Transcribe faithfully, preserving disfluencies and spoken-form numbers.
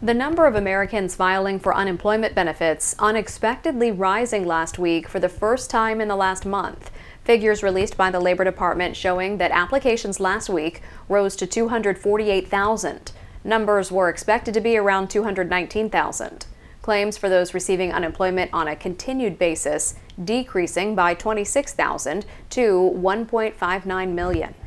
The number of Americans filing for unemployment benefits unexpectedly rising last week for the first time in the last month. Figures released by the Labor Department showing that applications last week rose to two hundred forty-eight thousand. Numbers were expected to be around two hundred nineteen thousand. Claims for those receiving unemployment on a continued basis decreasing by twenty-six thousand to one point five nine million.